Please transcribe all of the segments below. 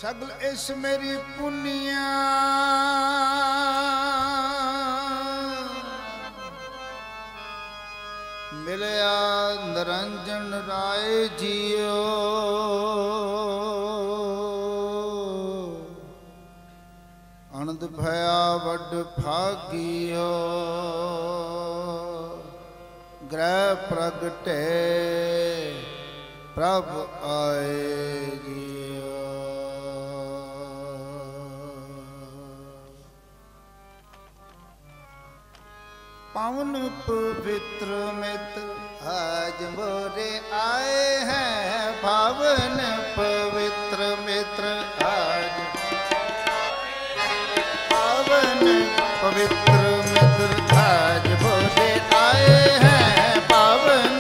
सगल इस मेरी पुनिया मिलया निरंजन राय जियो। आनंद भया वड भागियो ग्रह प्रगटे प्रभ आए जियो। पावन पवित्र मित्र आज मोरे आए हैं। पावन पवित्र मित्र आज पावन पवित्र मित्र आज मोरे आए हैं। पावन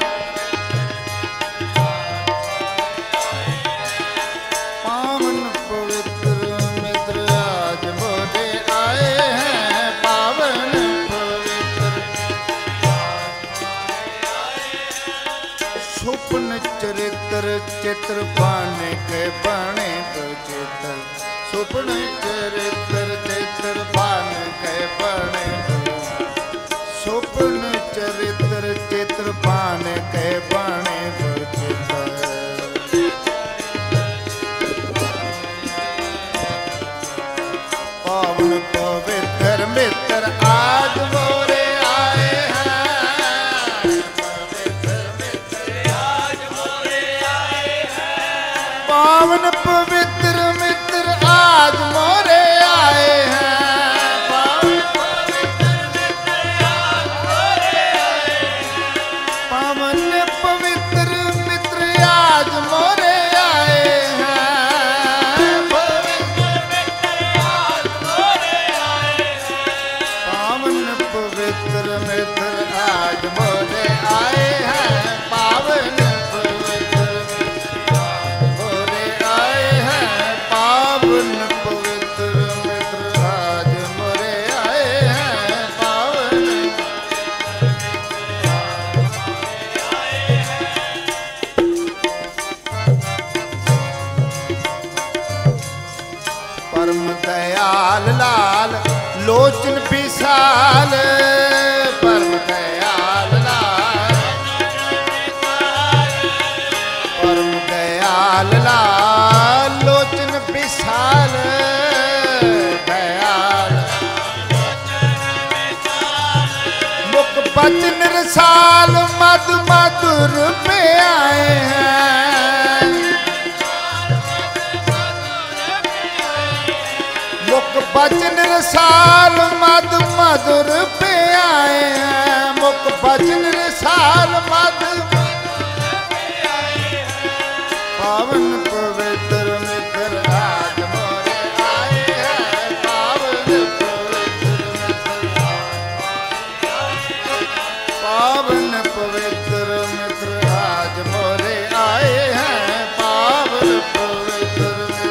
पावन पवित्र मित्र आज मोरे आए हैं। पावन सुपन चरित्र चित्र पाने के बने तो चित्र सुपन चरित्र चित्र पान के बने सुपन चरित्र चित्र पान के बने तो चित्र। पावन पवित्र मित्र आज मोरे आए हैं। पावन पवित्र मित्र आज मोरे आए हैं। पावन पवित्र मित्र आज मोरे आए हैं। पावन पवित्र मित्र आज मोरे आए हैं। पावन परम दयाल लाल लोचन विशाल। परम दयाल लाल परम दयाल लाल लोचन विशाल। दयाल मुख बचन रसाल मधु मधुर पे आए हैं। मुख बचन रसाल मधु मधुर पे आए हैं। मुख बचन रसाल मधु पावन पवित्र मित्र आज मोरे आए हैं। पावन पवित्र मित्र आज मोरे आए हैं। पावन पवित्र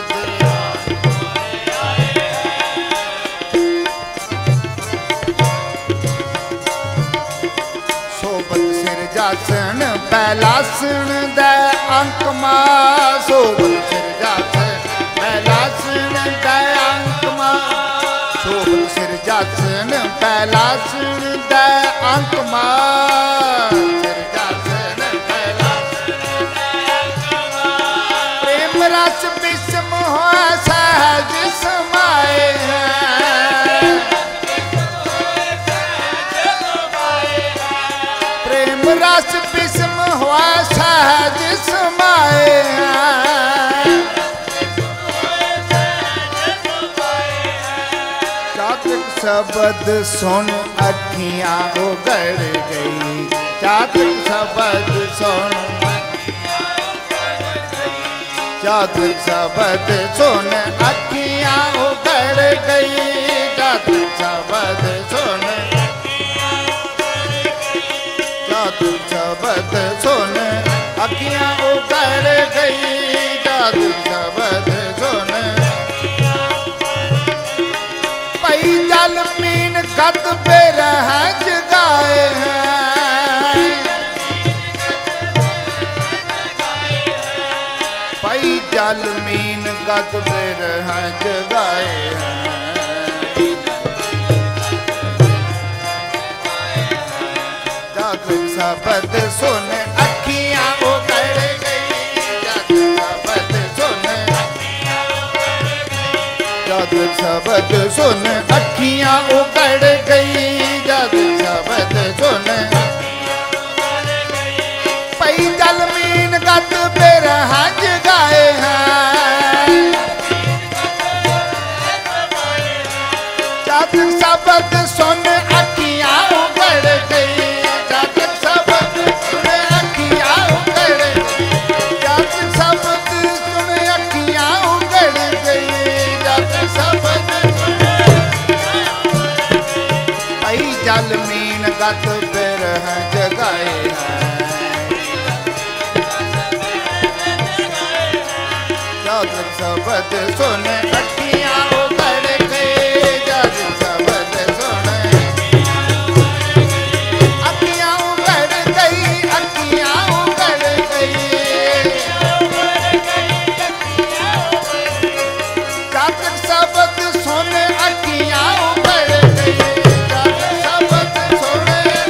जासन बैलासन दे अंक मा। सोबत सिर जासन बैलासन दे अंक मा। सोबत सिर जासन बैलासन दे अंक मा। सिर जासन बैलासन दे अंक मा। प्रेम रस विषम हो सहज समाए हैं। प्रेम रस विषम हुआ सहज समाए हैं। चातक शब्द सुन अखियां उगड़ गई। चातक शब्द सुन चातक शब्द सुन अखियां उगड़ गई। चातक शब्द सुन चातक शब्द सुन अखियां उगड़ गई। चातक शब्द सुन पई जल मीन कद पे रह जगाए हैं। पई जल मीन गत बिरह जगाए हैं। जग शब्द सुन अखियां उगड़ गई, जग शब्द सुन, जग शब्द सुन अखियां उगड़ गई, जग शब्द सुन पई जल मीन गत बिरह जगाए हैं। जग शब्द सुन अखियां उगड़ गई, जग शब्द सुन अखियां उगड़ गई, जग शब्द सुन अखियां उगड़ गई, जग शब्द सुन पई जल मीन गत बिरह जगाए हैं। जग शब्द सुन अखियां उगड़ गई, जग शब्द सुन अखियां उगड़ गई, अखियां उगड़ गई, जग शब्द सुन अखियां उगड़ गई, जग शब्द सुन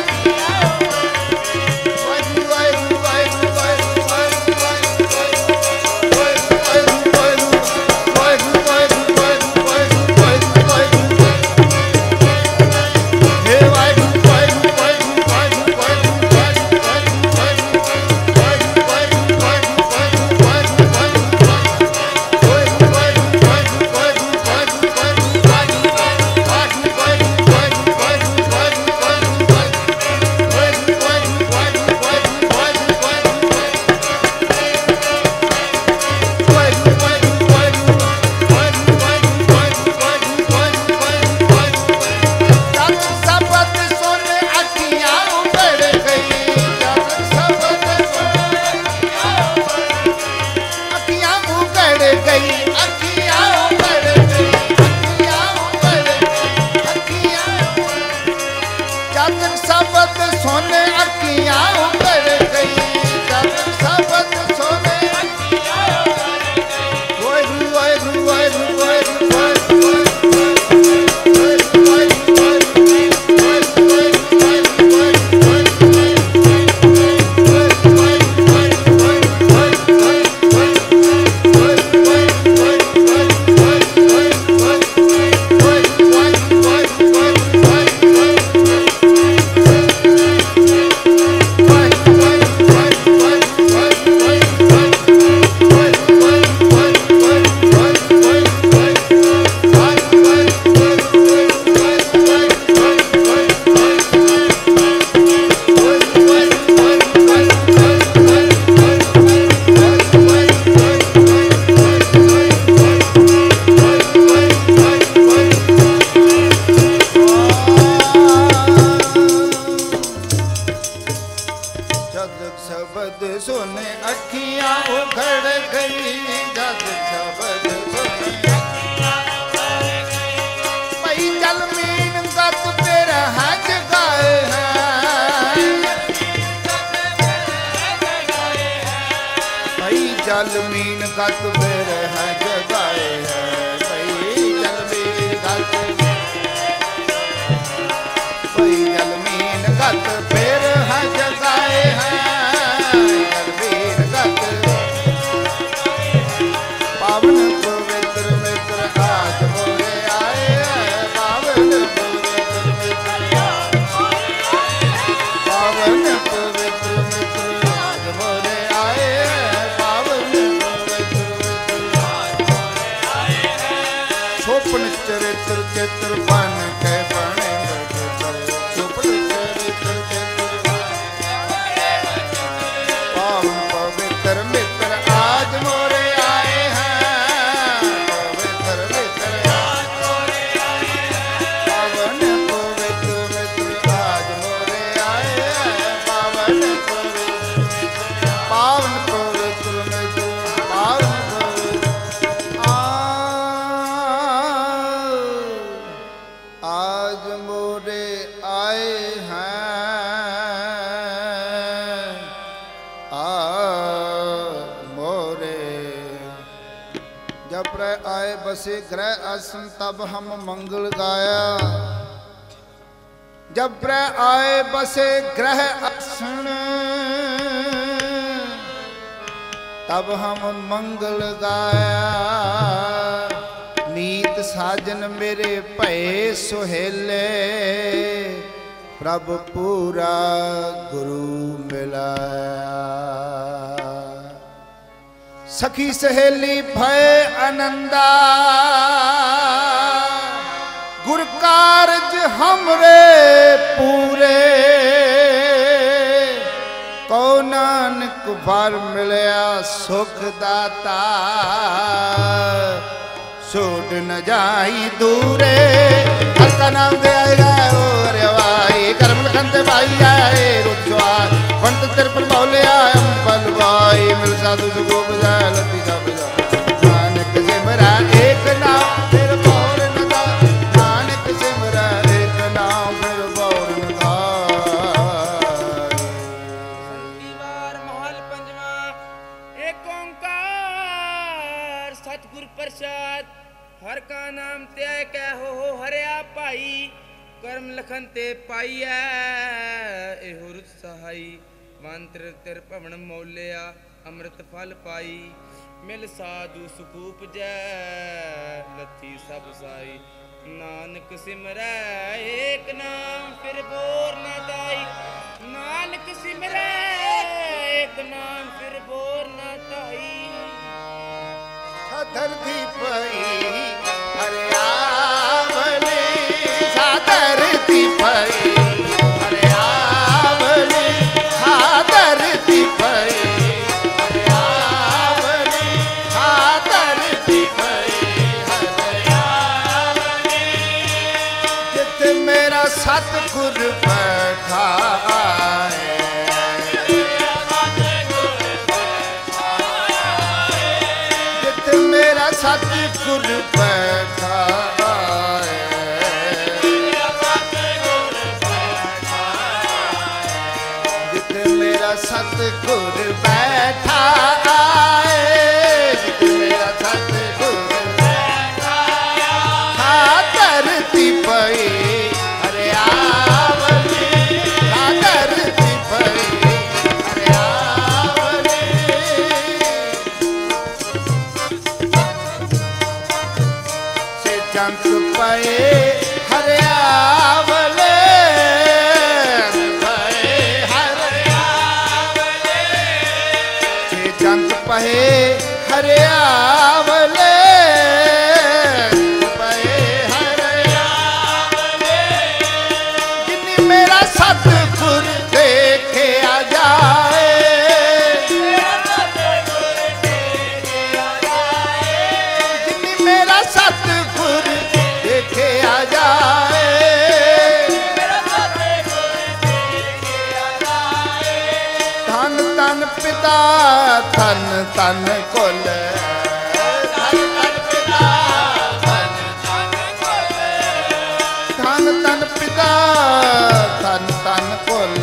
जल मीन गत बिरह जगाए हैं। भई जल मीन गत, भई जल मीन गत बिरह जगाए हैं। जल मीन गत पावन पवित्र मित्र आज मोरे आए हैं। पावन पवित्र मित्र, पावन पवित्र मित्र आज मोरे आए हैं। छोपन चरित्र चित्र बन के बने, छोपन चरित्र चित्र पावन पवित्र मित्र आज मोरे आए हैं। पवित्र मित्र आज मोरे आए हैं। पावन पवित्र मित्र आज मोरे आए हैं। पावन बसे ग्रह आसन तब हम मंगल गाया। जब ग्रह आए बसे ग्रह आसन तब हम मंगल गाया। नीत साजन मेरे भय सुहेले प्रभ पूरा गुरु मिलाया। सखी सहेली भय आनंदा गुर कारज हमरे पूरे। को नानक भर मिलया सुख दाता छोड़ न जाई दूरे। हर का नाम दे आएगा और भाई कर्म लखन भाई आए रुचवार पंत तिरपन मौलिया अम्बल भाई मिल साधु सुगो बजाय लती का बजा। नानक सिमरा एक नाम फिर बौर न दा। नानक सिमरा एक नाम फिर बौर न दा। संगीवार महल पंजवा एक ओंकार सतगुर प्रसाद। हर का नाम त्याय कै हो हरिया भाई कर्म लखन ते पाइया एहो रुत सहाई। मंत्र तिर भवन मौलिया अमृत फल पाई। मिल साधु सुखूप जय लथी सब साई। नानक सिमरै एक नाम फिर बोर न दाई। नानक सिमरै एक नाम फिर बोर न दाई। धरती पई हरियावली धरती पई हरियावली धरती पई हरियावली धरती पई हरियावली। जित मेरा सतगुर बैठा सतगुर बैठा जित मेरा सतगुर बैठा जित मेरा सतगुर बैठा। धरती पई हरियावली धरती पई हरियावली। जंत पए हरियावले पए हरियावले। जंत पए हरियावले पए हरियावले। जिन्नी मेरा सतगुर देखे आ जाए जिन्नी मेरा सतगुर देखे आ जाए। धन धन पिता धन धन कुल धन धन पिता धन धन कुल। धन धन पिता धन धन कुल।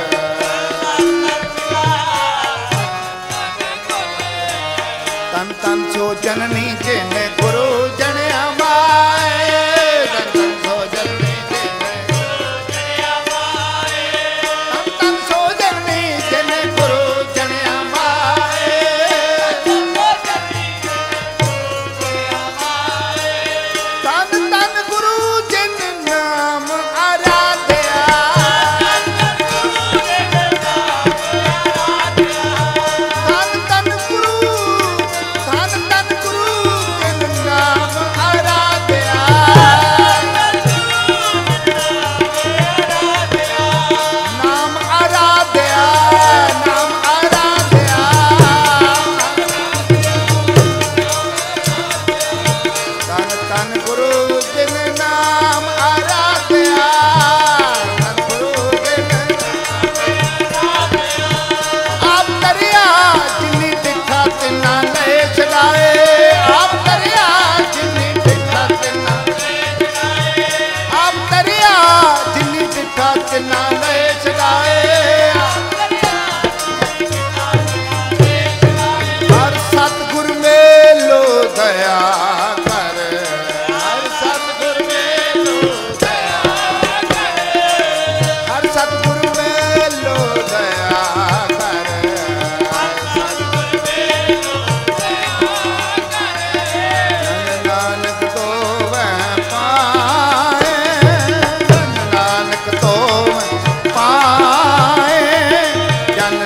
धन धन सो जननी जिन्हें गुरु जनिया माए। धन धन सो जननी जिन्हें गुरु जनिया माए। धन धन सो जननी जिन्हें गुरु जनिया माए। धन धन गुरु जिन नाम आराध्या। धन धन गुरु जिन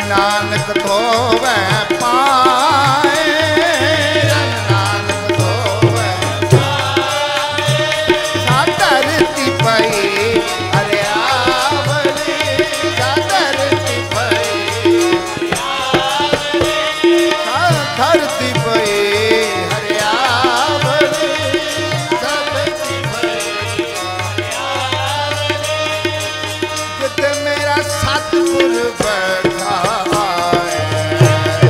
नानक धोवै पाए, जन नानक धोवै पाए। सा धरती पई हरियावली, सा धरती पई सा धरती पई हरियावली, सा धरती पई जिथे मेरा सतगुर बैठा है।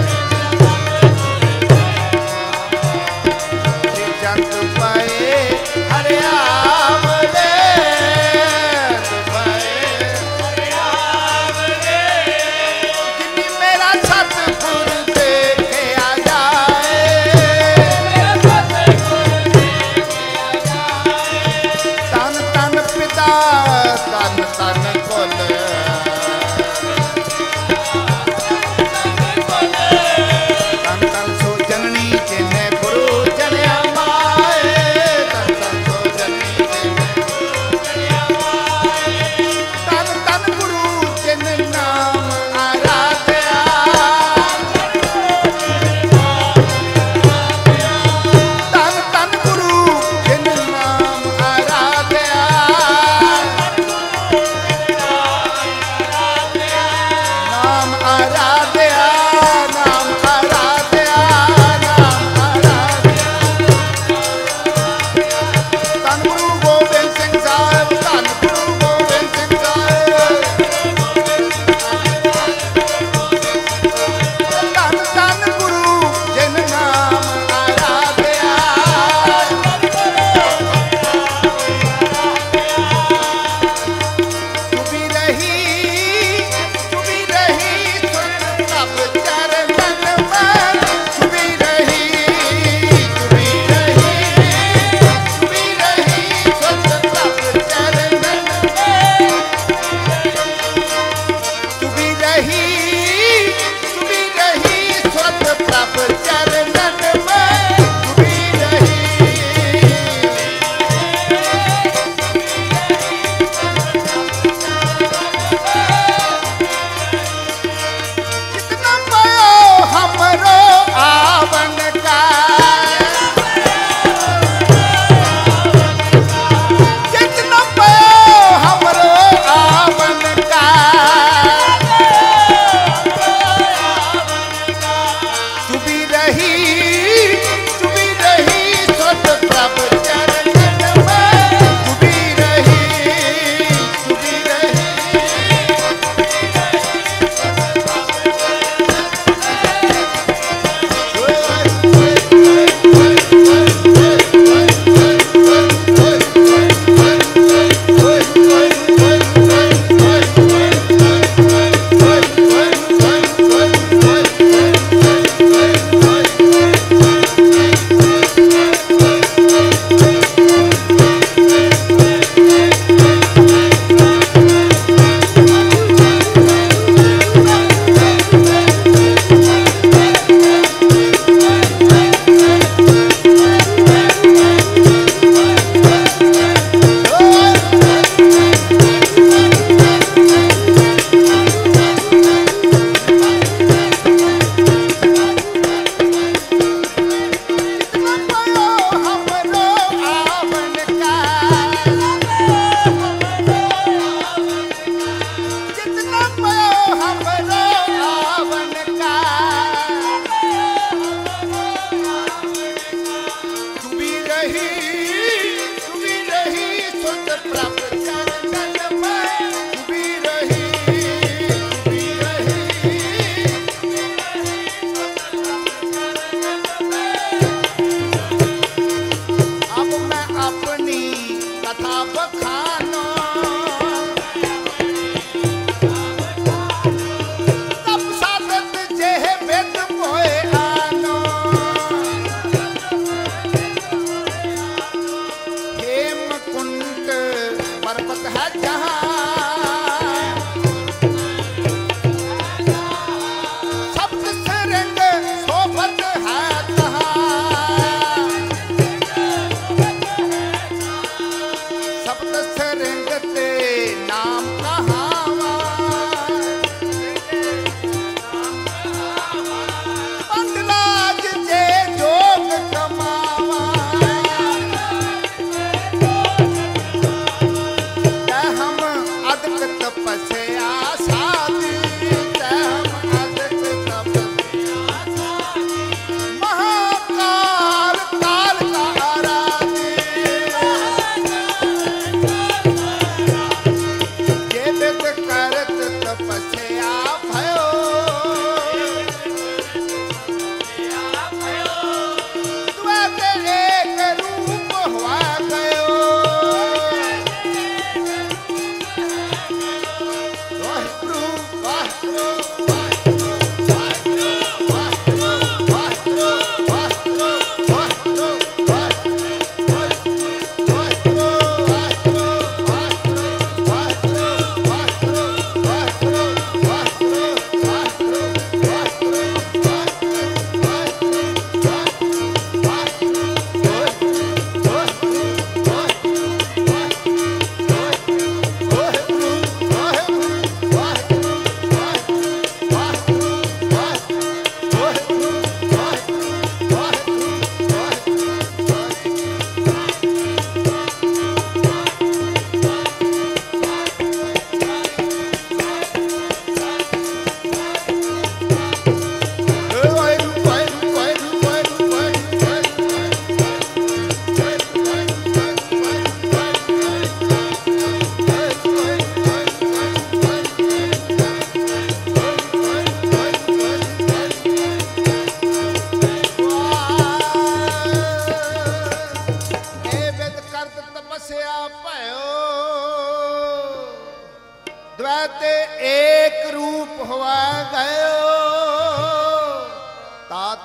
जंत पाए हरियावले, जिन्नी मेरा सतगुर देखिया जाए, तन तन पिता तन तन कुल, तन तन सो जननी जिन्हें गुरु जनिया माए, तन तन सो जननी जिन्हें गुरु जनिया माए। तन तन गुरु जिन नाम आराध्या, तन तन गुरु जिन नाम आराध्या, नाम आराध्या, नाम आराध्या, नाम आराध्या। धन गुरु गोबिंद सिंह साहिब, धन गुरु गोबिंद सिंह साहिब, धन धन गुरु जिन नाम आराध्या। चुभी रही सुन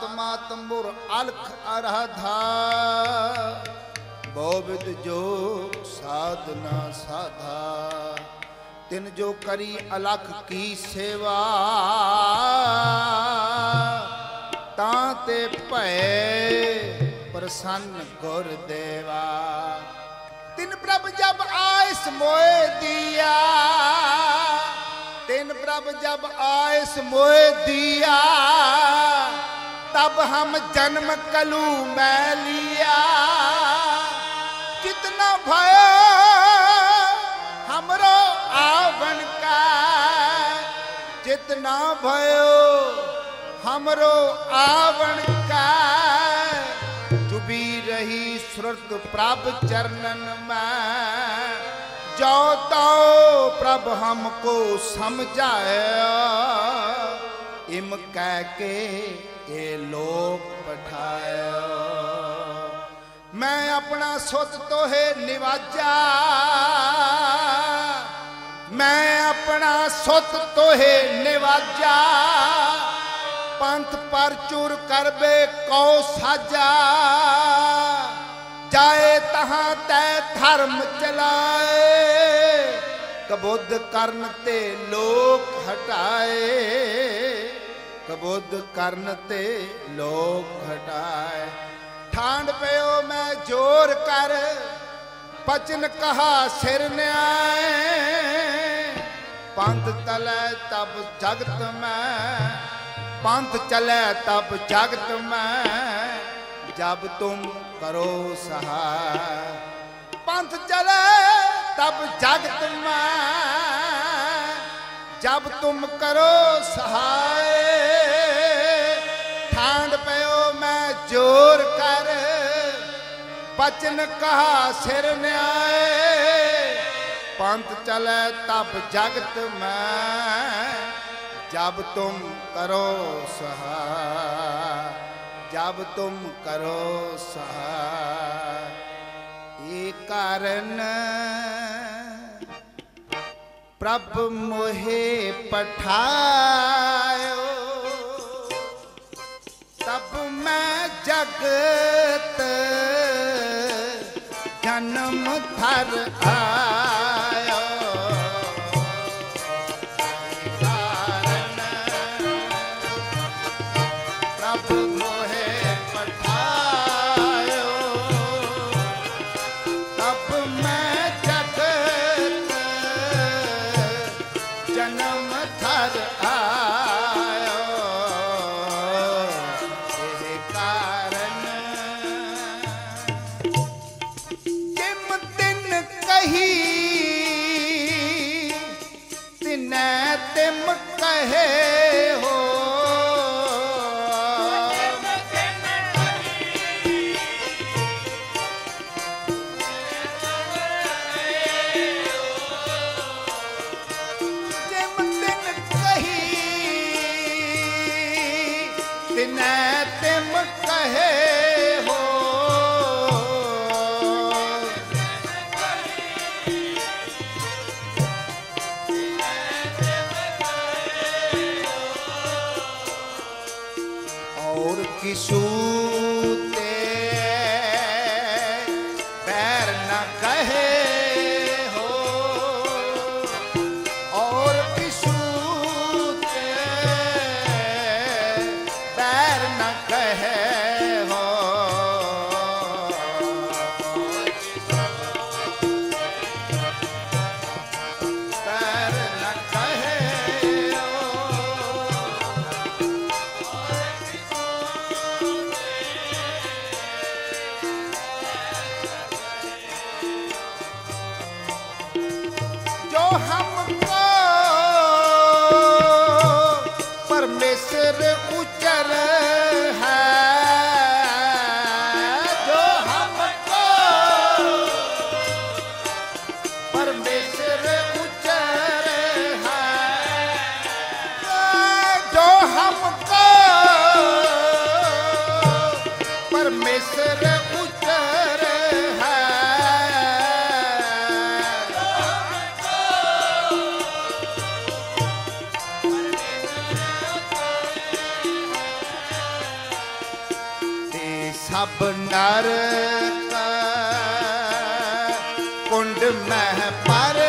आत्मा तंबुर अलख आराधा बोविद जोग साधना साधा तिन जो करी अलख की सेवा ताते भय प्रसन्न गुरदेवा तिन प्रभ जब आयस मोए दिया तिन प्रभ जब आयस मोए दिया तब हम जन्म कलू मैं लिया कितना भयो हमरो आवन का जितना भयो हमरो आवन का चुभी रही श्रुत प्रभ चरणन में जो तो प्रभ हमको समझाया इम कह के ये लोग पठाया मैं अपना सुत तो है निवाजा मैं अपना सुत तो है निवाजा पंथ पर चूर करबे कौ साजा जाए तहां तय धर्म चलाए कबुद्ध कर्ण ते लोक हटाए कबुद्ध कर्ण ते लोक हटाए ठांड पयो मैं जोर कर पचन कहा सिर न्याय पंथ चले तब जगत में पंथ चले तब जगत में जब तुम करो सहाय पंथ चले तब जगत में जब तुम करो सहाय ठांड पयो मैं जोर कर बचन कहा सिर न्याय पंथ चले तब जगत में जब तुम करो सहाय जब तुम करो सहाय ये कारण प्रभु मोहे पठायो तब मैं जगत जन्म धर आयो प्रभु मोहे पठायो तब मैं जगत जन्म धर आयो ये कारण जिम दिन कही तिने तिम कहे हो तिम कहे हो और किसू ते पैर न कहे हो और किसू ते पैर न कहे हो पैर न कहे हो जो हमको परमेश्वर उचर है जो हमको परमेश्वर उचर है जो हमको परमेश्वर उचर है सब नर कुंड मह पर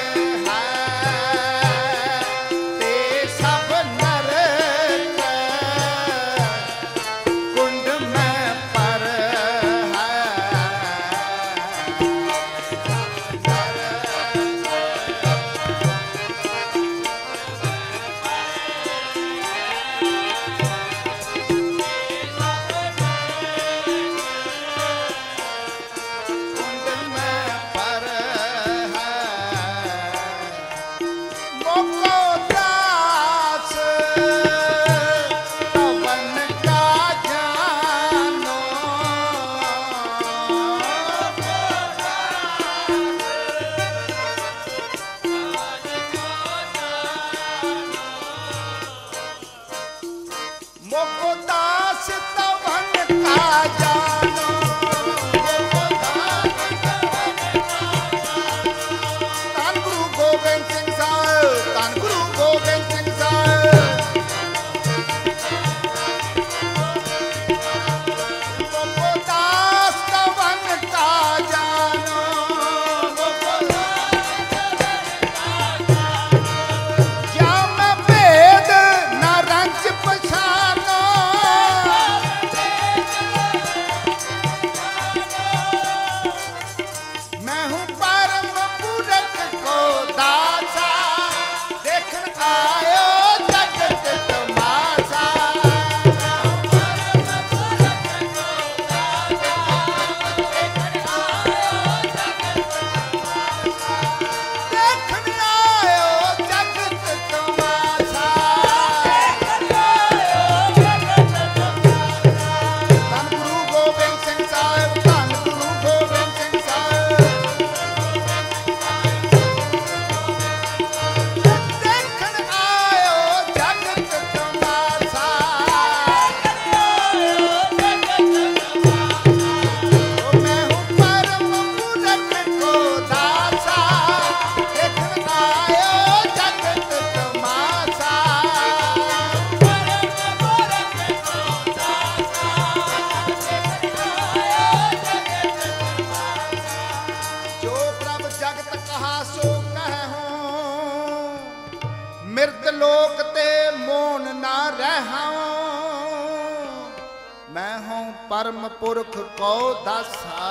परम पुरख को दासा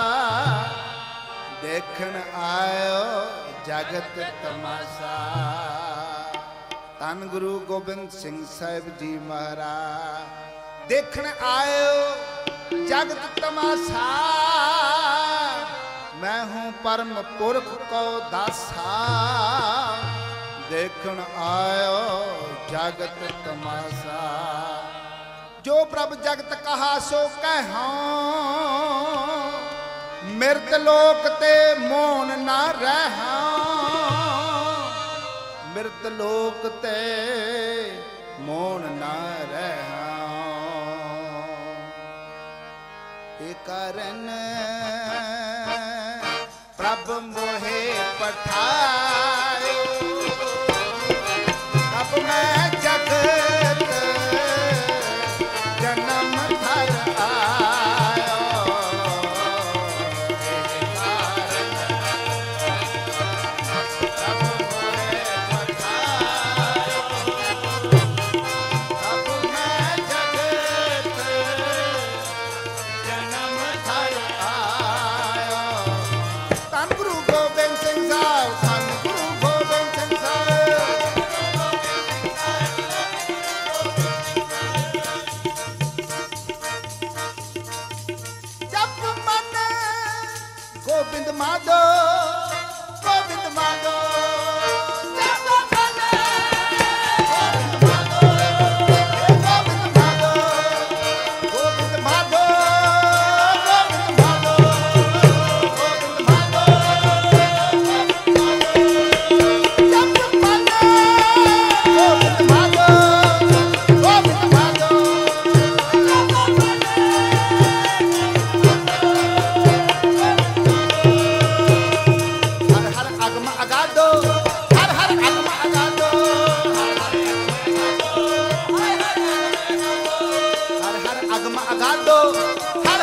देखन आयो जगत तमाशा। धन गुरु गोबिंद सिंह साहिब जी महाराज देखन आयो जगत तमाशा। मैं हूँ परम पुरख को दासा देखन आयो जगत तमाशा। जो प्रभ जगत कहा सो कहो मृत लोक ते मोन ना रहा। मृत लोक ते मोन ना रहा। ए कारण प्रभ मोहे पठायो अब मैं जगत जन्म धर आयो। अब मोहे पठायो अब मैं जगत जन्म धर आयो। धन गुरु गोबिंद सिंह साहब धन गुरु गोबिंद सिंह साहब। गोविंद माधो गोविंद माधो अगादो हर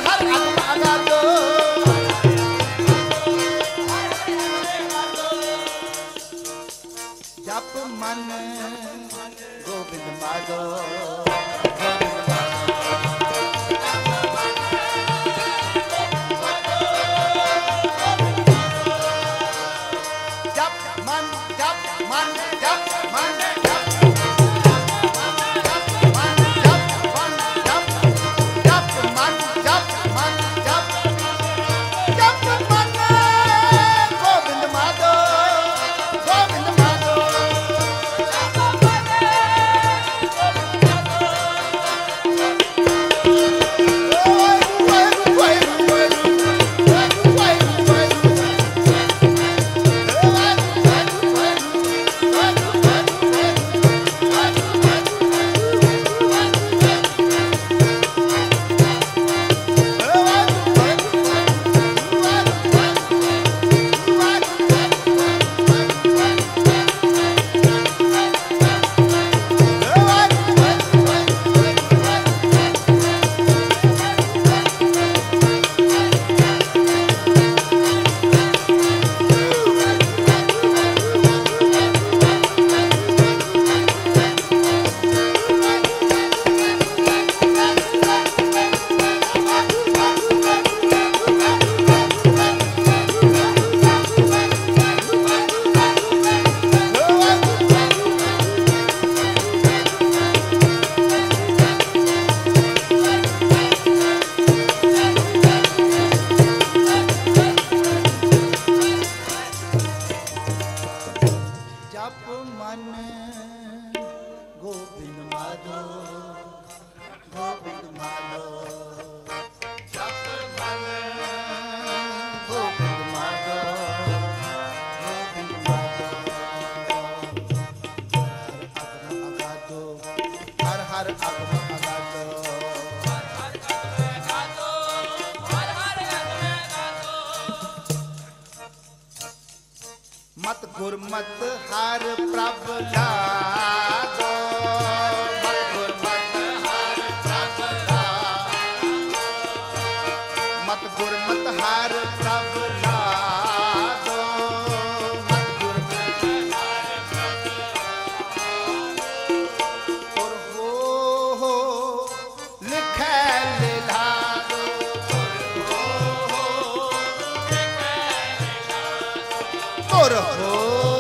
माधो गोविंद माधो जप मन गोविंद माधो गोविंद माधो हर हर अगम अगाधो मत गुरमत हर प्रभ लादो मत गुरमत हर प्रभ लादो मत गुरमत हर प्रभ लादो मत गुरमत हर प्रभ लादो और हो लिखै लीला दो और हो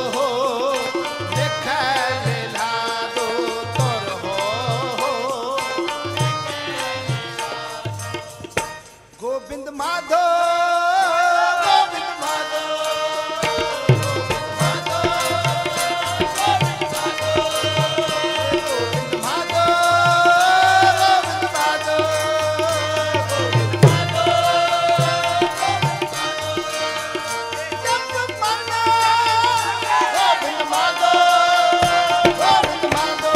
गोविंद माधो गोविंद माधो गोविंद माधो गोविंद माधो जप मन गोविंद माधो गोविंद माधो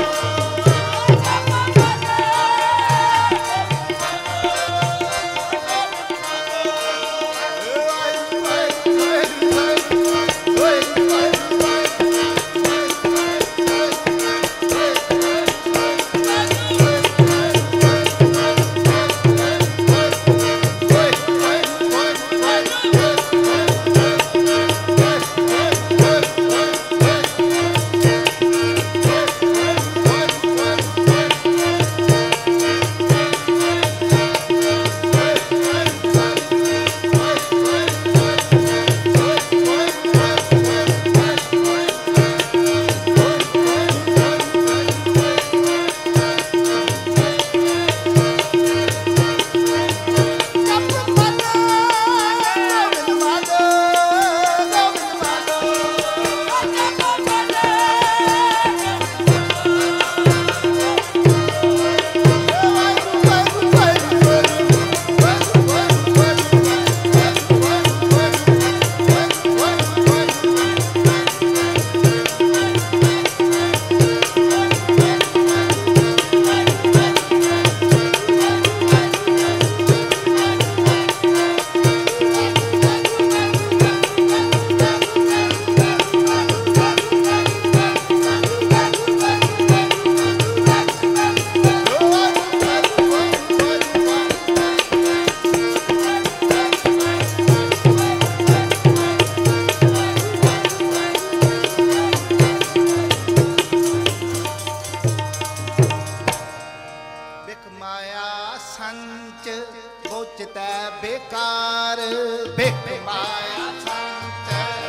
बेकार भिख माया संच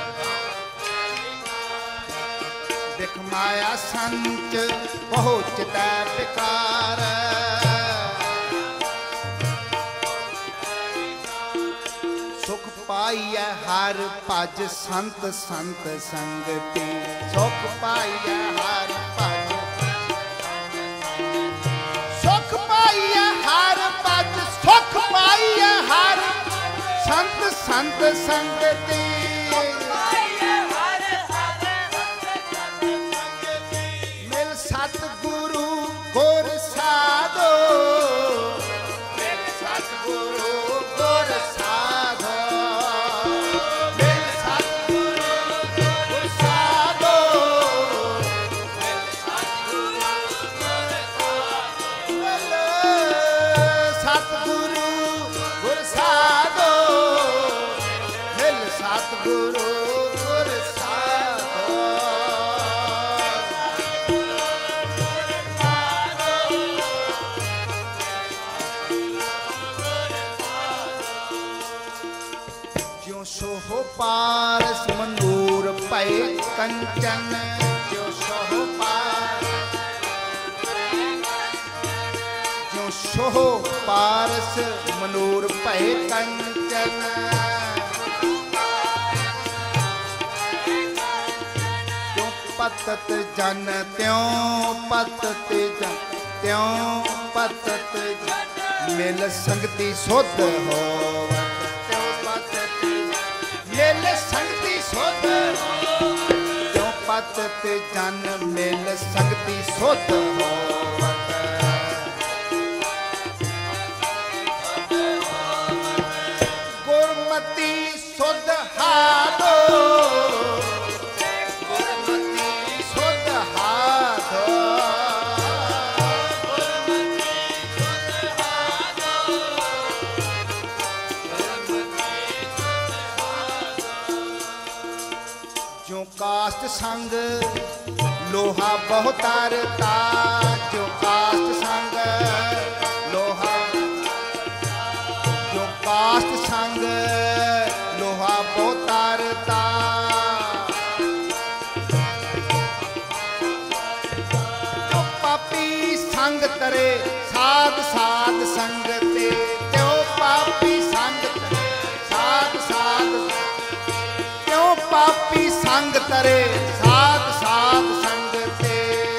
भिख माया संच पहुँचता बेकार सुख पाइया हर भज संत संत संगति सुख पाइया हर भज सुख पाइया हर भज सुख पाइया हर संत संत संगति मिल सतगुरु गुर साधो मिल सतगुरु गुर साधो मिल सतगुरु गुर साधो मिल सतगुरु गुर साधो मिल सतगुरु गुर साधो मिल सतगुरु गुर साधो ज्यों सोहो पारस मंदूर पै कंचन ज्यों सोहो ज्यों सोहो पारस मनूर पै कंचन त्यों पतत जन त्यों पतत जन त्यों पतत मिल संगति सुध होवत त्यों पतत मिल संगति सुध त्यों पतत जन मिल संगति सुध होवत गुरमति सुध हादो गुरमति सुध हादो जो कास्ट संग लोहा बहुतारता जो कास्ट संग लोहा जो कास्ट संग लोहा बहुतारता जो पापी संग तरे साध साध संग ते त्यो पापी संग तरे साध साध क्यों पापी संग तरे साध साध संग ते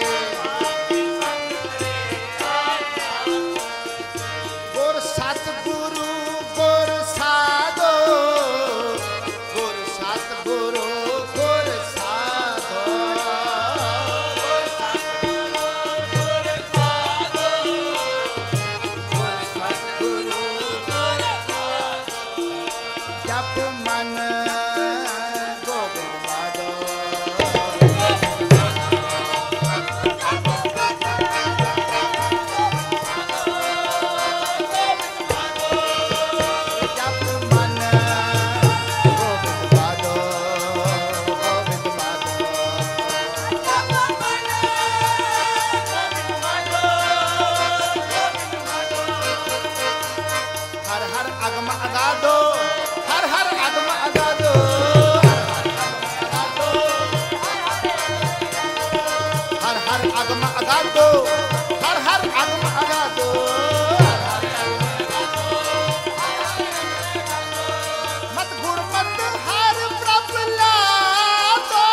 गुर सतगुरु गुर साधो गुर सतगुरु गुर साधो गुर सतगुरु गुर साधो जप मन हर हर अगम अगाधो मत गुर मत हर प्रभु लादो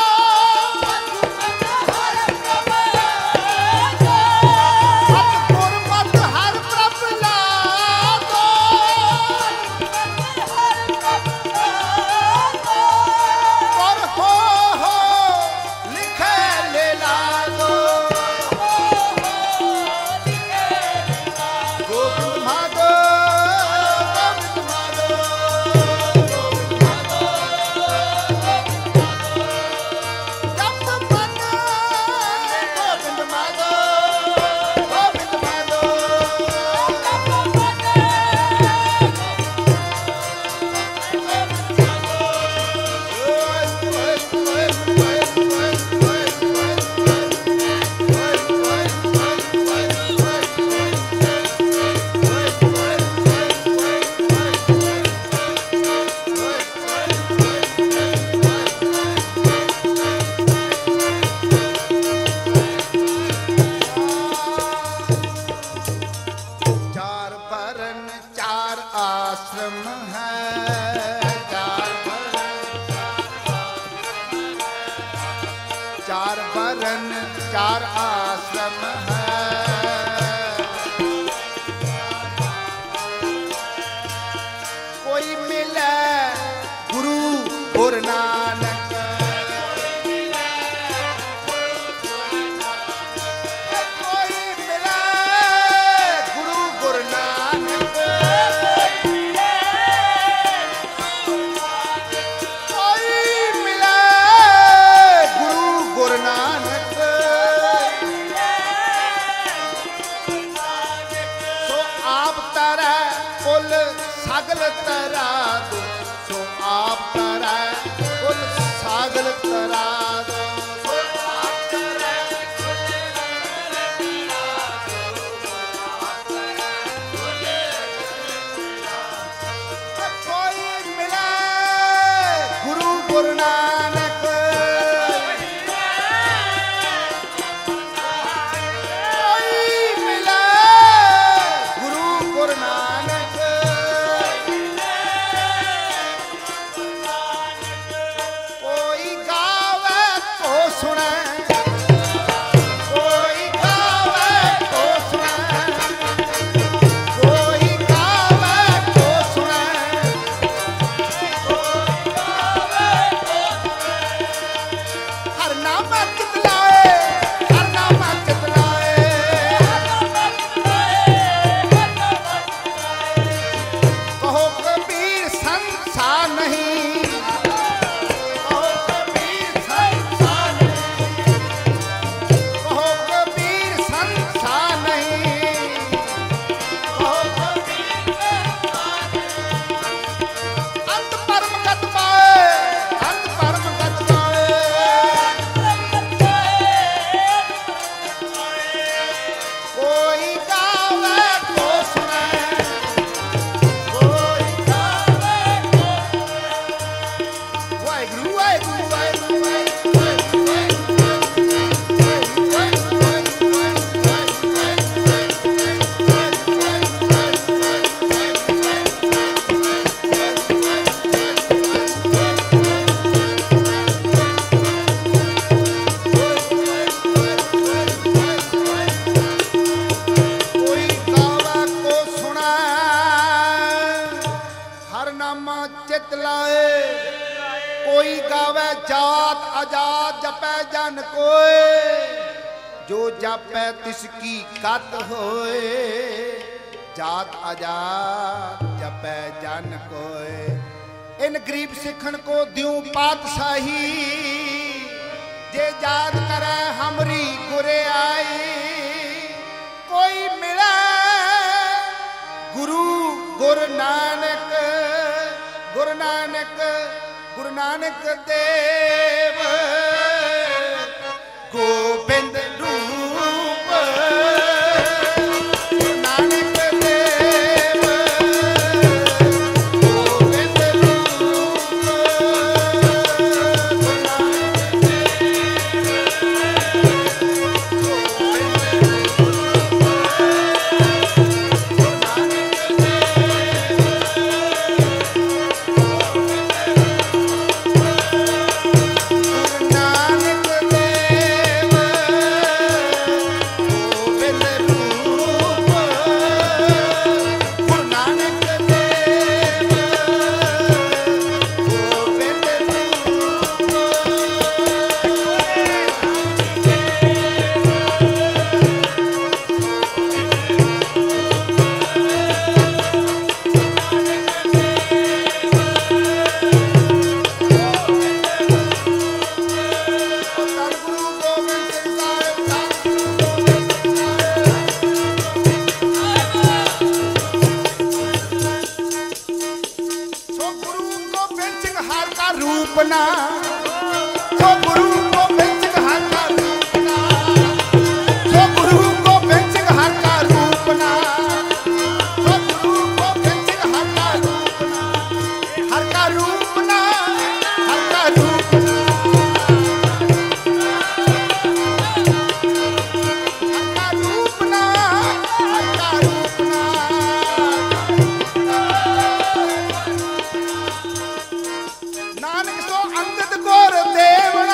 मत गुर मत हर प्रभु लादो और हो लिखे ले लादो चार वरण चार आश्रम है कोई मिले गुरु गुरु नानक कोई मिले गुरु गुरु नानक सागल तरा दो सो आप तरा कुल सागल तरा दो सो आप तरा कोई मिला गुरु गुरु नानक कोई मिला गुरु गुरु नानक सुने कोई गावे तो सुने लाए। कोई गावे जात आजाद जपै जन कोय, जो जापै तिसकी कत होए। जात आजाद जपै जन कोय। इन गरीब सिखन को द्यूं पातशाही, जे याद करे हमरी गुरे आई। कोई मिले गुरु गुरु नानक, गुरु नानक, गुरु नानक देव गोबिंद रूप। गुरु नानक देव गोबिंद रूप। गुरु नानक रूपना, सो गुरु गोबिंद सिंह हर का रूपना। सो गुरु गोबिंद सिंह हर का रूपना। सो गुरु गोबिंद सिंह हर का रूपना। हर का रूपना, हर का रूपना। हर का रूपना, हर का रूपना। नानक सो अंगद गोर देवना।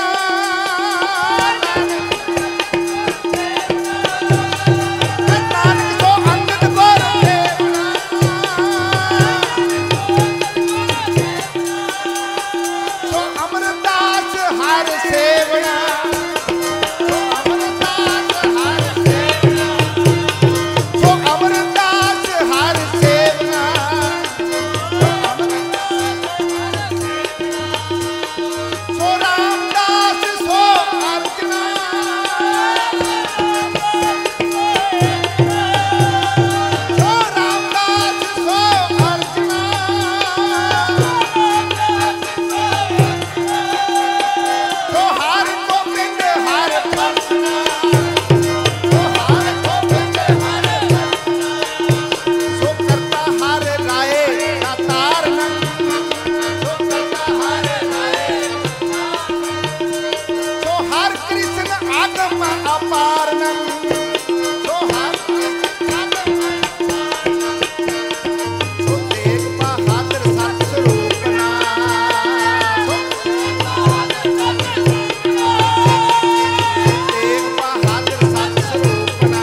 नानक सो अंगद गोर देवना। सो अमरदास हर सेवना। सो अमरदास हर सेवना। सो अमरदास हर सेवना। सो रामदास सो अर्चना। सो रामदास सो अर्चना। सो हर गोबिंद हर परसना। सो हर गोबिंद हर परसना। सो करता हर राय का तारना। सो करता हर राय। सो हर कृष्ण आगम अपारनम। सो हर कृष्ण आगम अपारनम। सो तेग बहादुर सत स्वरूपना। सो तेग बहादुर सत स्वरूपना।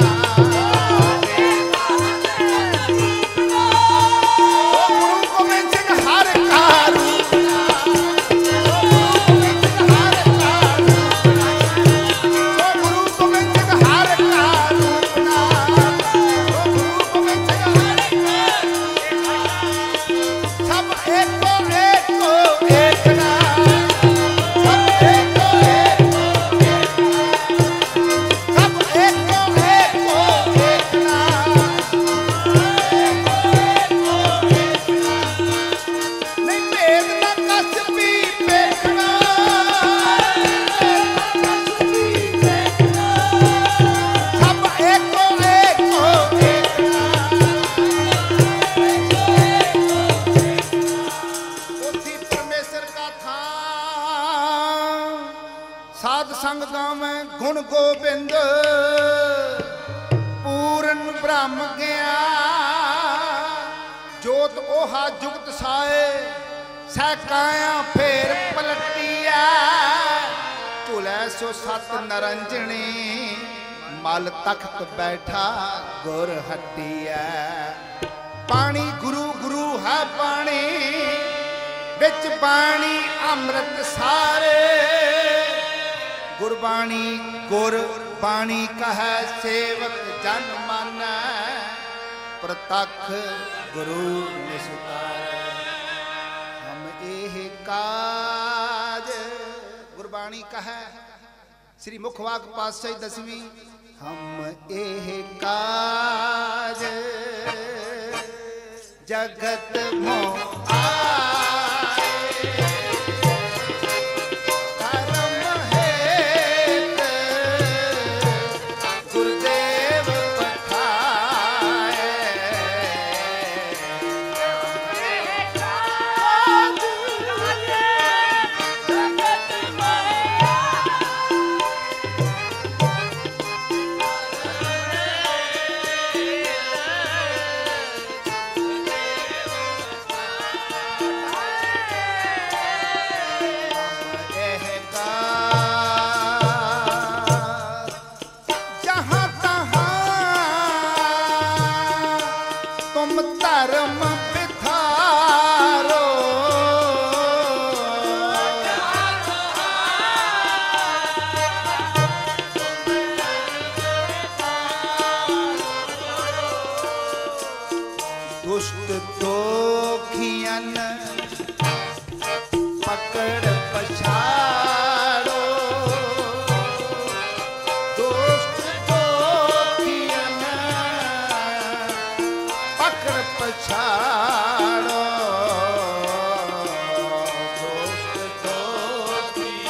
सो गुरु गोबिंद सिंह हर का रूपना। सो गुरु गोबिंद सिंह हर का रूपना। सो गुरु गोबिंद सिंह हर का रूपना। सो गुरु गोबिंद सिंह हर का। सब एको एको एकना। सब एको एको एकना। सब एको एको एकना। नहीं भेद न कस भी देखना। सब एको एको एकना। पोथी परमेश्वर का था, साध संग गावे गुण गोबिंद। पूਰਨ ब्रह्म ਗਿਆ जोत ओहा जुगत साए। सैकाया फेर पलटिया झूलै सो सत नरंजनी। मल तख्त बैठा गुर हटिया। पानी गुरु गुरु है पानी। बिच बाणी अमृत सारे गुरबाणी गुर बाणी कह सेवक जन मानै प्रतख गुरु निस्तारै हम एह काज गुरबाणी कह श्री मुखवाक पातशाही 10वीं हम एह काज जगत मोह आए धर्म हेत गुरुदेव पठाए दुष्ट दोखियन पकड़ पछाड़ो दुष्ट दोखियन पकड़ पछाड़ो दुष्ट दोखियन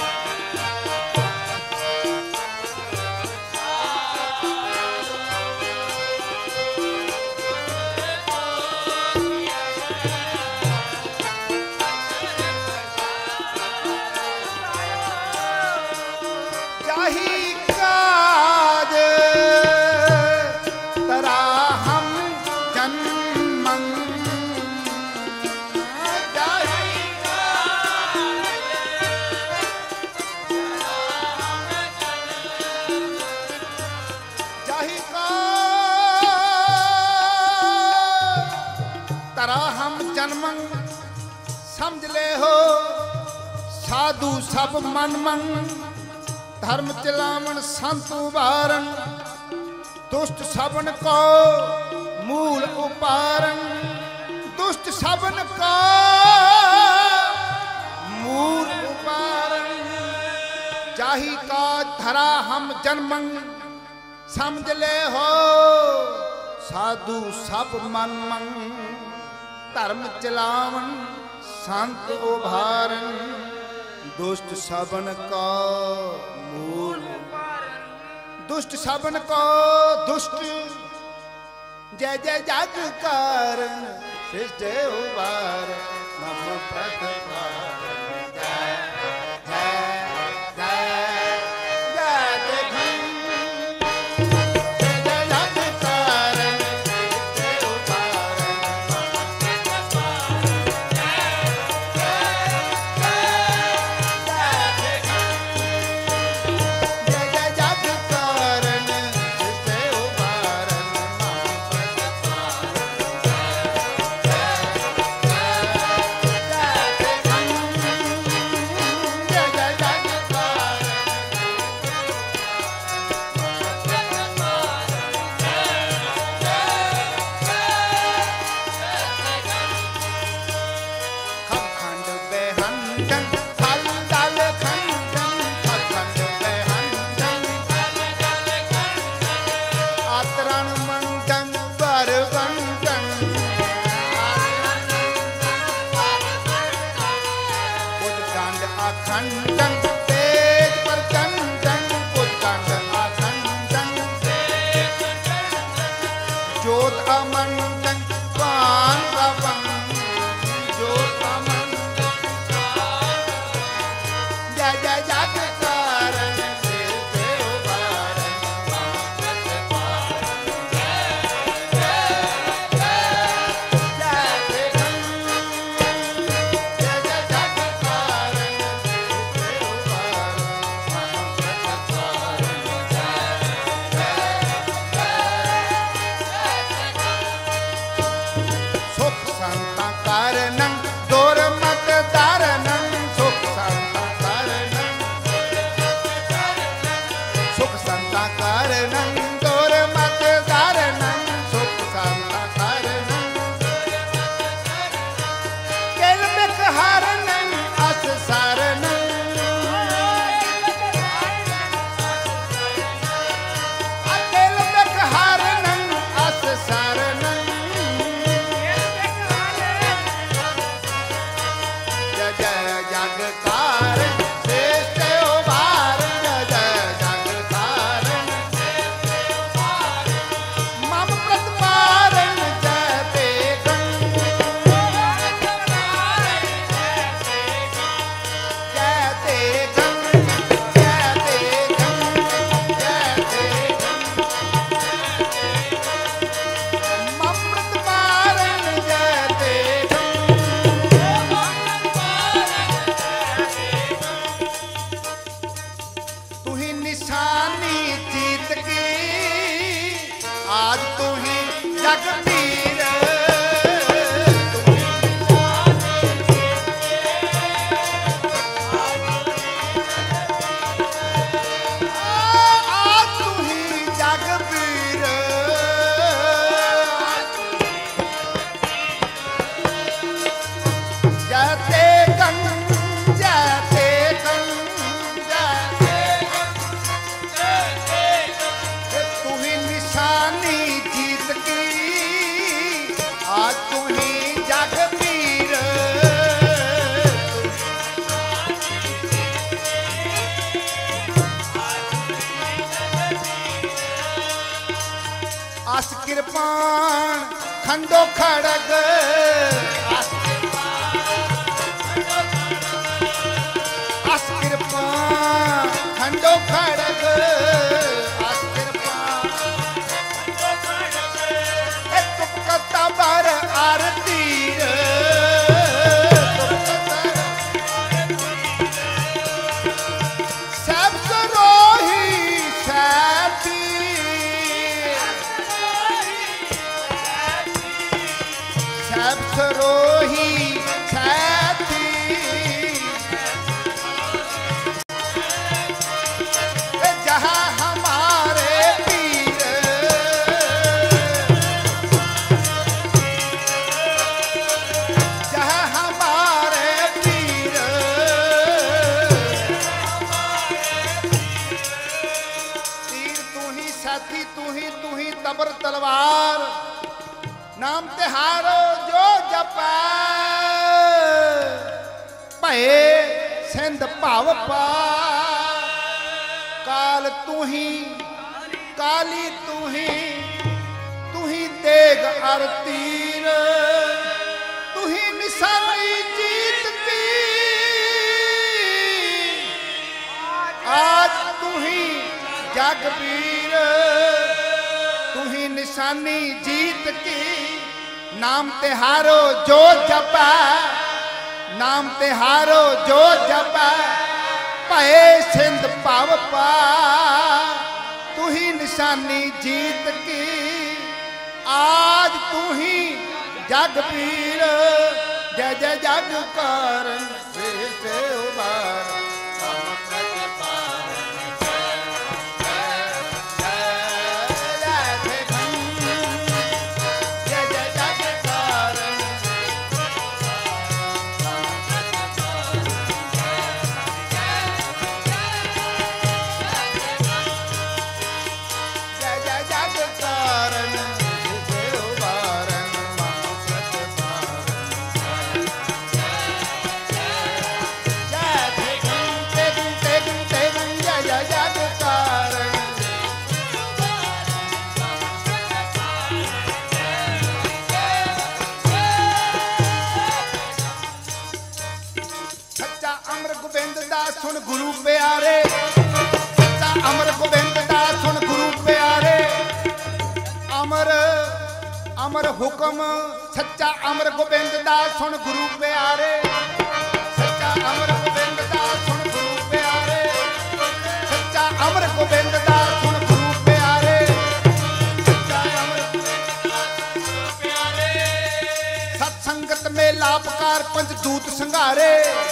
समझ ले हो साधु सब मन मन धर्म चलावन संत उबारन दुष्ट सबन को मूल उपारन दुष्ट सबन को मूल उपारन जाहि का धरा हम जन्मन समझ ले हो साधु सब मन मन धर्म चलावन संत उभारन दुष्ट सबन का मूल दुष्ट सबन को दुष्ट जय जय जग कारण सृष्ट उबार मम प्रतिपाल आज तू ही जगबीर आज तू ही जगबीर जाते गं जाते गं तू ही निशानी जीत की आज तू ही जगबीर आस कृपाण खंडो खड़ग आस कृपाण खंडो खड़ग आस कृपाण तुपकता बर आरतीर सब सरोही साथी सब सरोही साथी जहाँ हमारे पीर जहाँ हमारे पीर तीर तू ही साथी तू ही तबर तलवार नाम तिहारो जो जपा भये सिंध भाव पा काल तू ही काली तू ही तेग अर तीर तू ही निशानी जीत की आज तू ही जगबीर तू ही निशानी जीत की नाम तिहारो जो जपा नाम तिहारो जो जपा भये सिंध भाव पा तू ही निशानी जीत की आज तू ही जगबीर जय जय जग कारण से उबार सुन गुरु प्यारे सच्चा अमर गोबिंद दा सुन गुरु प्यारे अमर अमर हुक्म सच्चा अमर गोबिंद दा सुन गुरु प्यारे सच्चा अमर गोबिंद दा सुन गुरु प्यारे सच्चा अमर गोबिंद दा सुन गुरु प्यारे सच्चा अमर प्यारे सत्संगत में लाभकार पंचदूत संघारे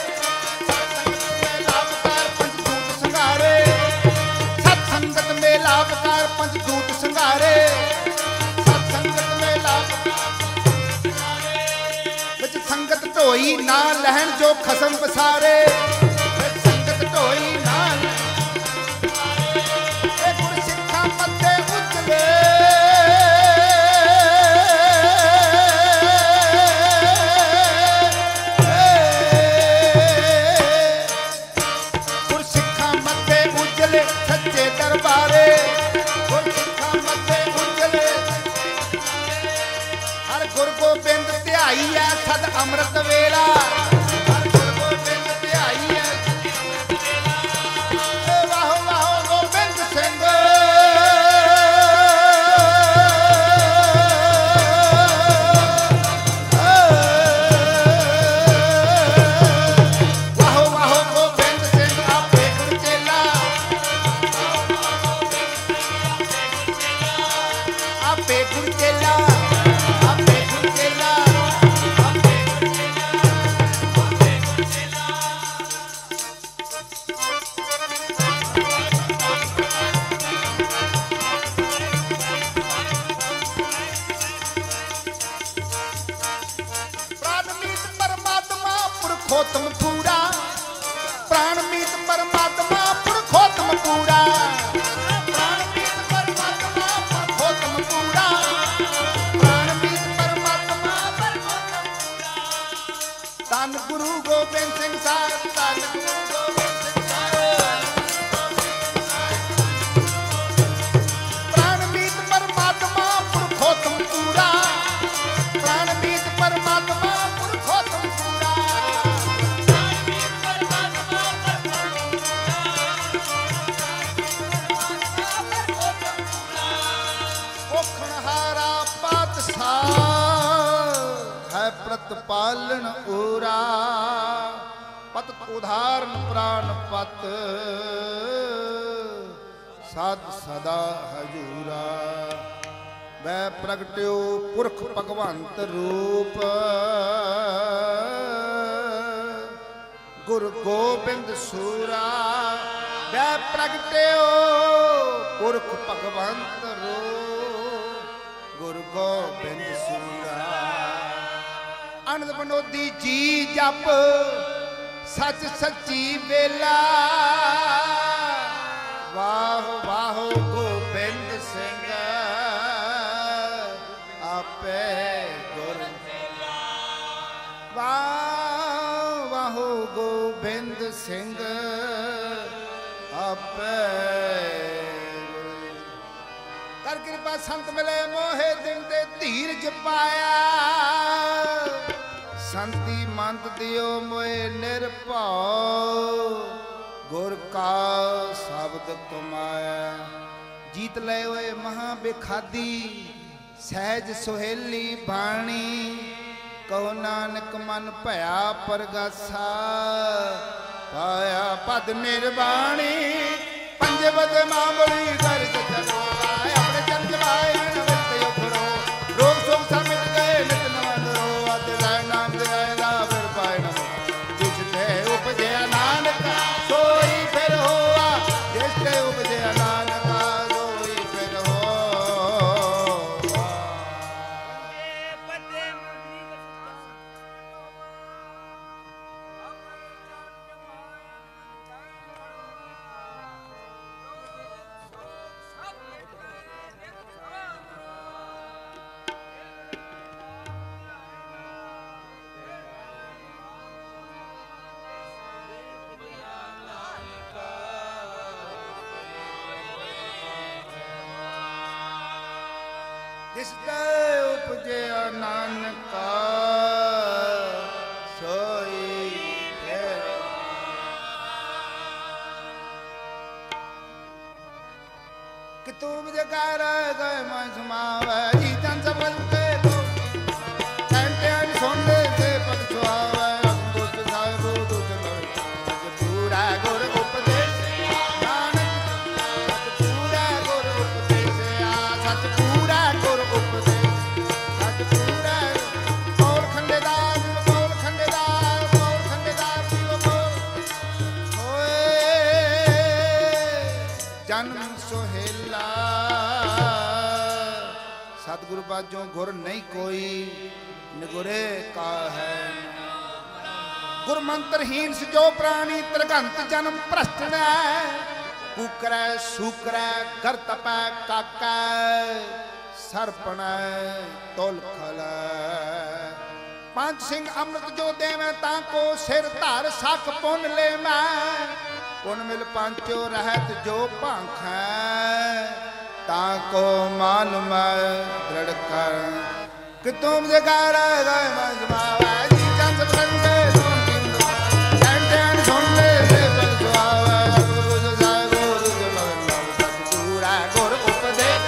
सत्संगत में लाभकार पंचदूत संघारे सत्संगत में लाभकार संगत ढोई ना लहन जो खसम पसारे संगत ढोई ना गुर सिखा पत्ते उजले सच्चे दरबारे हर गुर गोबिंद ध्याई है सद अमृत वेला हर गुर गोबिंद ध्याई है वाहो वाहो गोबिंद सिंह वाहो वाहो गोबिंद सिंह आपे गुर चेला ਆਪੇ ਗੁਰ ਚੇਲਾ ਆਪੇ ਗੁਰ ਚੇਲਾ ਆਪੇ ਗੁਰ ਚੇਲਾ ਆਪੇ ਗੁਰ ਚੇਲਾ ਪ੍ਰਾਣਮੀਤ ਪਰਮਾਤਮਾ ਪੁਰਖੋਤਮ ਪੂਰਾ ਪ੍ਰਾਣਮੀਤ ਪਰਮਾਤਮਾ ਪੁਰਖੋਤਮ ਪੂਰਾ ਪ੍ਰਾਣਮੀਤ ਪਰਮਾਤਮਾ ਪੁਰਖੋਤਮ ਪੂਰਾ ਪ੍ਰਾਣਮੀਤ ਪਰਮਾਤਮਾ ਪੁਰਖੋਤਮ ਪੂਰਾ ਧੰਨ ਗੁਰੂ ਗੋਬਿੰਦ ਸਿੰਘ ਸਾਹਿਬ ਧੰਨ ਗੁਰੂ ਗੋਬਿੰਦ ਸਿੰਘ ਸਾਹਿਬ ਪ੍ਰਾਣਮੀਤ ਪਰਮਾਤਮਾ ਪੁਰਖੋਤਮ ਪੂਰਾ ਪ੍ਰਾਣਮੀਤ ਪਰਮਾਤਮਾ ਪੁਰਖੋਤਮ ਪੂਰਾ ਪ੍ਰਾਣਮੀਤ ਪਰਮਾਤਮਾ ओखणहारा पातशाह है प्रतपालन ओरा पत उदाहरण प्राण पत सद सदा हजूरा वै प्रगट्यो पुरख भगवंत रूप गुरु गोबिंद सूरा वै प्रगट्यो पुरख भगवंत रूप गुरु गोबिंद सूरा अनंद बनोदी जी जप सच सच्ची बेला वाह वाह गोबिंद सिंह आपे गुर वाह वाह गोबिंद सिंह आपे कर कृपा संत मिले मोहे दिन दे धीरज पाया संती मंत दियो मोए निरभाव गुर का शब्द कमाया जीत ले ओए महा बेखादी सहज सुहेली बाणी कहो नानक मन भया परगासा पाया पद निर्वाणी पंजे बद मां बड़ी गर्ज चलो अपने चंद जवाए नवत उखड़ो रोग शोक सा मिट गए नित नवन रो अत नाम जयगा फिर पाए नमो जिसते उपजे नानक सोई फिर होआ जिसते उपजे नानक सोई फिर हो जिसते उपजे नानका सोई फिर कि तू जगा रह गए मैं सुमावे जी जन सब के तो कंटे सुन से पग सुहावे अंकुश साहिब दूत पूरा गुर उपदेश नानक सत पूरा गुर उपदेश आ सत पूरा गुर उपदेश सत पूरा बोल खंडेदार जीव बोल होए जन्म सोहेला सतगुरु बाजों गुर नहीं कोई निगुरे का है गुर मंत्रहीन सजो प्राणी त्रिगंत जन्म भ्रष्ट कुकर सूकर कर तपै काका सरपण तुल खल पांच सिंह अमृत जो देवे ताको सिर धर सख पुन ले मैं पुन मिल पांचो रहत जो भाख ताको मान मैं दृढ़ कर कि तुम जगा रह गए मैं जमावा जी चंद संगे सुन ले से पल सुहावा गुरु साहिब गुरु पूरा गुर उपदेश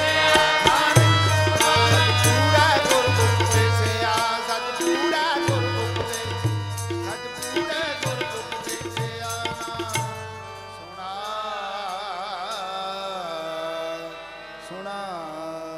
पूरा गुर उपदेश आ सत पूरा गुर उपदेश सत पूरा गुर उपदेश आ सुना सुना